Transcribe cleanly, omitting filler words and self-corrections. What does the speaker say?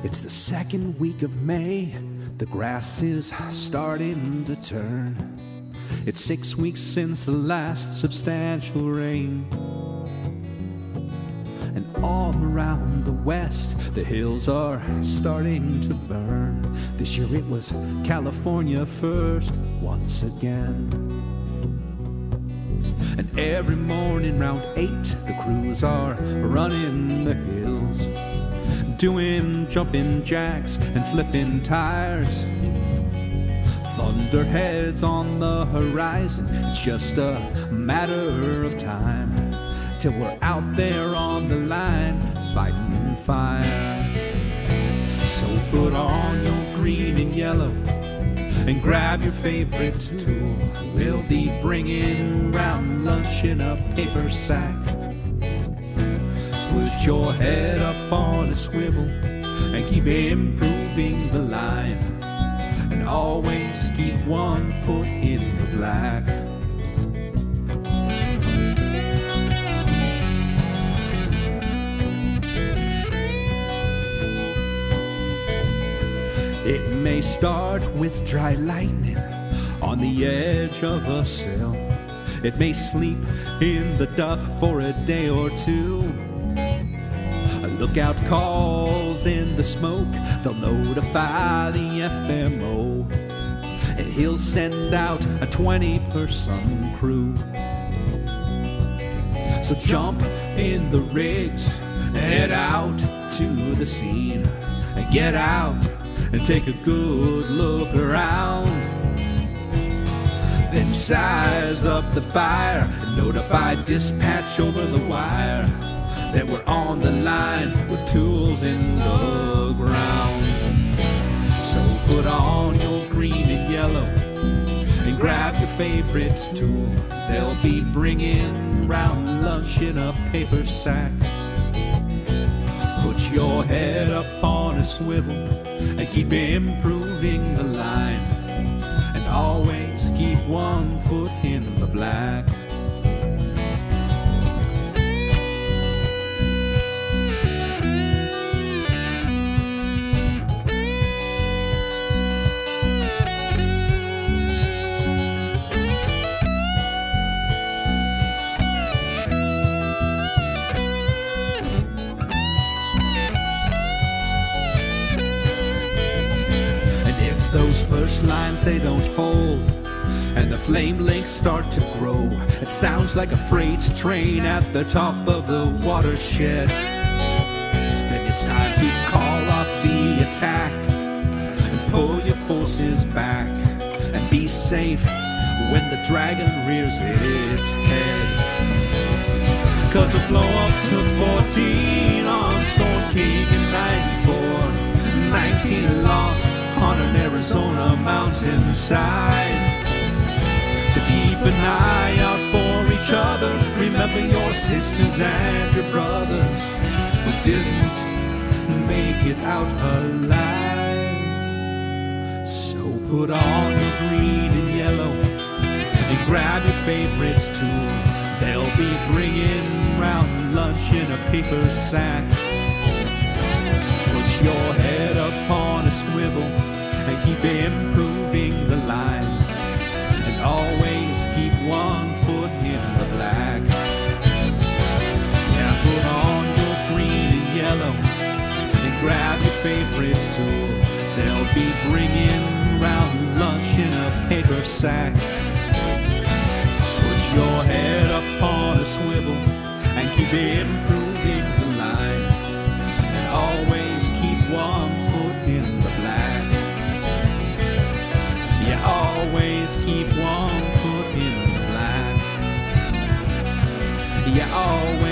It's the second week of May, the grass is starting to turn. It's 6 weeks since the last substantial rain. And all around the west, the hills are starting to burn. This year it was California first, once again. And every morning round 8, the crews are running the hills, doing jumping jacks and flipping tires. Thunderheads on the horizon, it's just a matter of time till we're out there on the line fighting fire. So put on your green and yellow and grab your favorite tool. We'll be bringing round lunch in a paper sack. Put your head up on a swivel and keep improving the line, and always keep 1 foot in the black. It may start with dry lightning on the edge of a cell. It may sleep in the duff for a day or two. A lookout calls in the smoke, they'll notify the FMO, and he'll send out a 20-person crew. So jump in the rigs, head out to the scene, and get out and take a good look around. Then size up the fire and notify dispatch over the wire that we're on the line with tools in the ground. So put on your green and yellow and grab your favorite tool. They'll be bringing round lunch in a paper sack. Put your head up on a swivel and keep improving the line, and always keep 1 foot in the black. Those first lines, they don't hold, and the flame links start to grow. It sounds like a freight train at the top of the watershed. Then it's time to call off the attack and pull your forces back, and be safe when the dragon rears its head. 'Cause a blow-up took 14 on Storm King in '94, 19 lost on an Arizona mountainside. So keep an eye out for each other. Remember your sisters and your brothers who didn't make it out alive. So put on your green and yellow and grab your favorite tool. They'll be bringing round lunch in a paper sack. Put your head up on a swivel and keep improving the line, and always keep 1 foot in the black. Yeah, put on your green and yellow and grab your favorite tool. They'll be bringing round lunch in a paper sack. Put your head up on a swivel and keep improving the line, and always keep 1 foot in the black. Yeah, always keep 1 foot in the black. Yeah, always